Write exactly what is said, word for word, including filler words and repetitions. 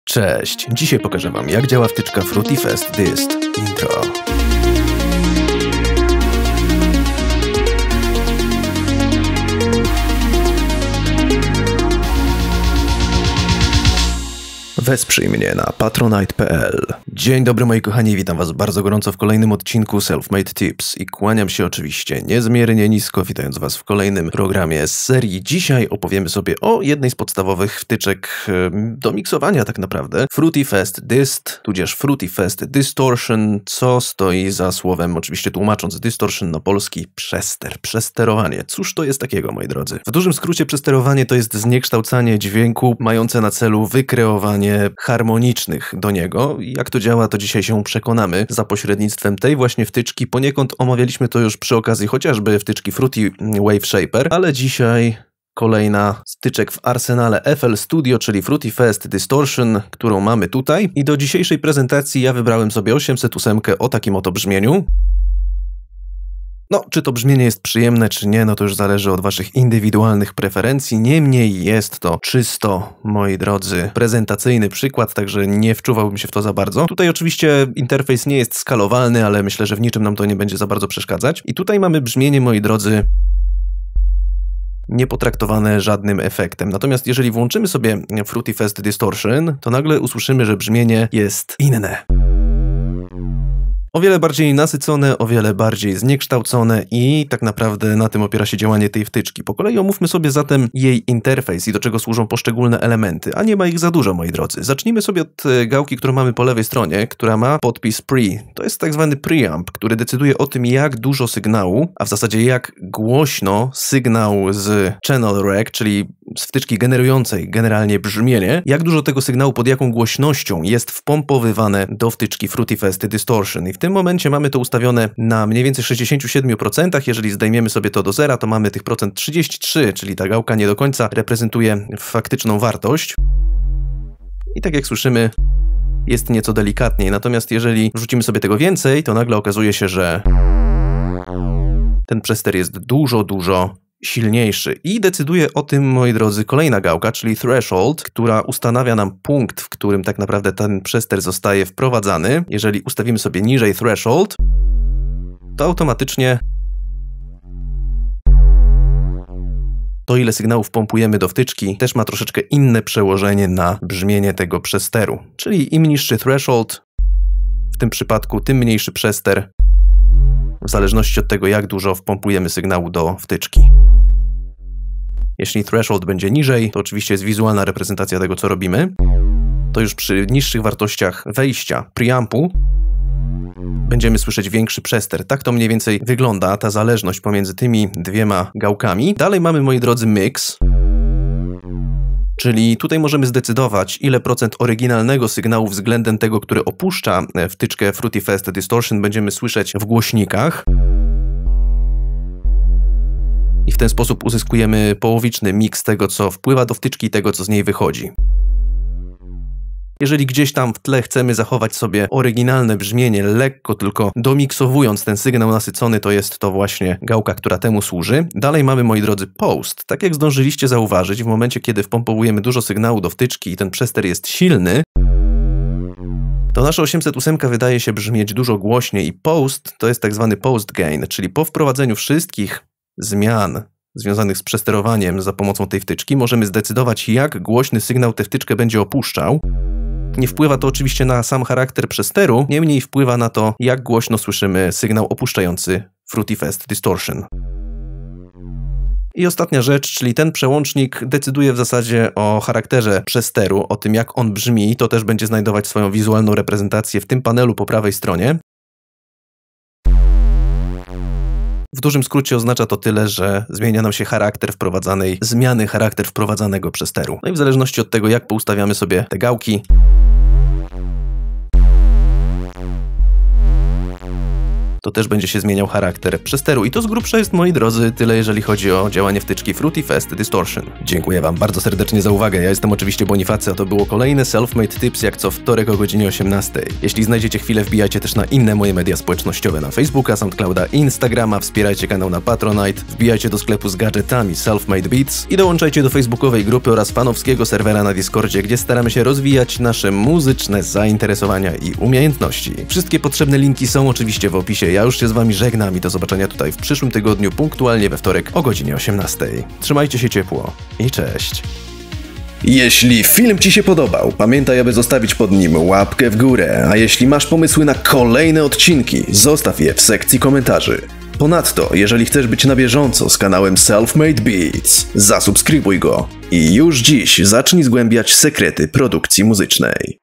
Cześć, dzisiaj pokażę Wam, jak działa wtyczka Fruity Fast Dist. Intro. Wesprzyj mnie na patronite kropka p l. Dzień dobry moi kochani, witam Was bardzo gorąco w kolejnym odcinku Self-Made Tips i kłaniam się oczywiście niezmiernie nisko, witając Was w kolejnym programie z serii. Dzisiaj opowiemy sobie o jednej z podstawowych wtyczek do miksowania tak naprawdę. Fruity Fast Dist, tudzież Fruity Fast Distortion, co stoi za słowem, oczywiście tłumacząc distortion na polski, przester, przesterowanie. Cóż to jest takiego, moi drodzy? W dużym skrócie przesterowanie to jest zniekształcanie dźwięku mające na celu wykreowanie harmonicznych do niego. Jak to działa, to dzisiaj się przekonamy za pośrednictwem tej właśnie wtyczki. Poniekąd omawialiśmy to już przy okazji chociażby wtyczki Fruity Wave Shaper, ale dzisiaj kolejna z wtyczek w arsenale F L Studio, czyli Fruity Fast Distortion, którą mamy tutaj. I do dzisiejszej prezentacji ja wybrałem sobie osiemset osiem o takim oto brzmieniu. No, czy to brzmienie jest przyjemne, czy nie, no to już zależy od Waszych indywidualnych preferencji. Niemniej jest to czysto, moi drodzy, prezentacyjny przykład, także nie wczuwałbym się w to za bardzo. Tutaj oczywiście interfejs nie jest skalowalny, ale myślę, że w niczym nam to nie będzie za bardzo przeszkadzać. I tutaj mamy brzmienie, moi drodzy, niepotraktowane żadnym efektem. Natomiast jeżeli włączymy sobie Fruity Fast Distortion, to nagle usłyszymy, że brzmienie jest inne. O wiele bardziej nasycone, o wiele bardziej zniekształcone i tak naprawdę na tym opiera się działanie tej wtyczki. Po kolei omówmy sobie zatem jej interfejs i do czego służą poszczególne elementy, a nie ma ich za dużo, moi drodzy. Zacznijmy sobie od gałki, którą mamy po lewej stronie, która ma podpis pre. To jest tak zwany preamp, który decyduje o tym, jak dużo sygnału, a w zasadzie jak głośno sygnał z channel rec, czyli z wtyczki generującej generalnie brzmienie, jak dużo tego sygnału pod jaką głośnością jest wpompowywane do wtyczki Fruity Fast Distortion. I w tym momencie mamy to ustawione na mniej więcej sześćdziesiąt siedem procent. Jeżeli zdejmiemy sobie to do zera, to mamy tych procent trzydzieści trzy, czyli ta gałka nie do końca reprezentuje faktyczną wartość. I tak jak słyszymy, jest nieco delikatniej. Natomiast jeżeli wrzucimy sobie tego więcej, to nagle okazuje się, że ten przester jest dużo, dużo silniejszy. I decyduje o tym, moi drodzy, kolejna gałka, czyli threshold, która ustanawia nam punkt, w którym tak naprawdę ten przester zostaje wprowadzany. Jeżeli ustawimy sobie niżej threshold, to automatycznie to, ile sygnałów pompujemy do wtyczki, też ma troszeczkę inne przełożenie na brzmienie tego przesteru. Czyli im niższy threshold, w tym przypadku tym mniejszy przester, w zależności od tego, jak dużo wpompujemy sygnału do wtyczki. Jeśli threshold będzie niżej, to oczywiście jest wizualna reprezentacja tego, co robimy. To już przy niższych wartościach wejścia preampu będziemy słyszeć większy przester. Tak to mniej więcej wygląda ta zależność pomiędzy tymi dwiema gałkami. Dalej mamy, moi drodzy, mix. Czyli tutaj możemy zdecydować, ile procent oryginalnego sygnału względem tego, który opuszcza wtyczkę Fruity Fast Distortion, będziemy słyszeć w głośnikach. I w ten sposób uzyskujemy połowiczny miks tego, co wpływa do wtyczki i tego, co z niej wychodzi. Jeżeli gdzieś tam w tle chcemy zachować sobie oryginalne brzmienie, lekko tylko domiksowując ten sygnał nasycony, to jest to właśnie gałka, która temu służy. Dalej mamy, moi drodzy, post. Tak jak zdążyliście zauważyć, w momencie, kiedy wpompowujemy dużo sygnału do wtyczki i ten przester jest silny, to nasza osiemset osiem wydaje się brzmieć dużo głośniej i post to jest tak zwany post gain, czyli po wprowadzeniu wszystkich zmian związanych z przesterowaniem za pomocą tej wtyczki możemy zdecydować, jak głośny sygnał tę wtyczkę będzie opuszczał. Nie wpływa to oczywiście na sam charakter przesteru, niemniej wpływa na to, jak głośno słyszymy sygnał opuszczający Fruity Fast Distortion. I ostatnia rzecz, czyli ten przełącznik decyduje w zasadzie o charakterze przesteru, o tym, jak on brzmi. To też będzie znajdować swoją wizualną reprezentację w tym panelu po prawej stronie. W dużym skrócie oznacza to tyle, że zmienia nam się charakter wprowadzanej zmiany, charakter wprowadzanego przesteru. No i w zależności od tego, jak poustawiamy sobie te gałki, to też będzie się zmieniał charakter przesteru. I to z grubsza jest, moi drodzy, tyle jeżeli chodzi o działanie wtyczki Fruity Fast Distortion. Dziękuję wam bardzo serdecznie za uwagę. Ja jestem oczywiście Bonifacy, a to było kolejne Selfmade Tips jak co wtorek o godzinie osiemnastej. Jeśli znajdziecie chwilę, wbijajcie też na inne moje media społecznościowe, na Facebooka, Soundclouda i Instagrama, wspierajcie kanał na Patronite, wbijajcie do sklepu z gadżetami Selfmade Beats i dołączajcie do facebookowej grupy oraz fanowskiego serwera na Discordzie, gdzie staramy się rozwijać nasze muzyczne zainteresowania i umiejętności. Wszystkie potrzebne linki są oczywiście w opisie. Ja już się z wami żegnam i do zobaczenia tutaj w przyszłym tygodniu, punktualnie we wtorek o godzinie osiemnastej. Trzymajcie się ciepło i cześć! Jeśli film ci się podobał, pamiętaj, aby zostawić pod nim łapkę w górę, a jeśli masz pomysły na kolejne odcinki, zostaw je w sekcji komentarzy. Ponadto, jeżeli chcesz być na bieżąco z kanałem Selfmade Beats, zasubskrybuj go i już dziś zacznij zgłębiać sekrety produkcji muzycznej.